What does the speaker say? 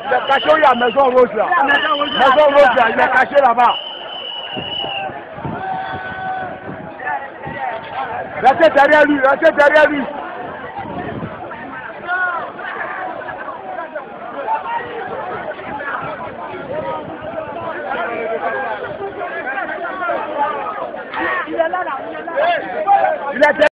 Il est caché où il y a Maison Rose là. Maison Rose là, il est caché là-bas. Restez derrière lui, restez derrière lui. Il est là, il est là.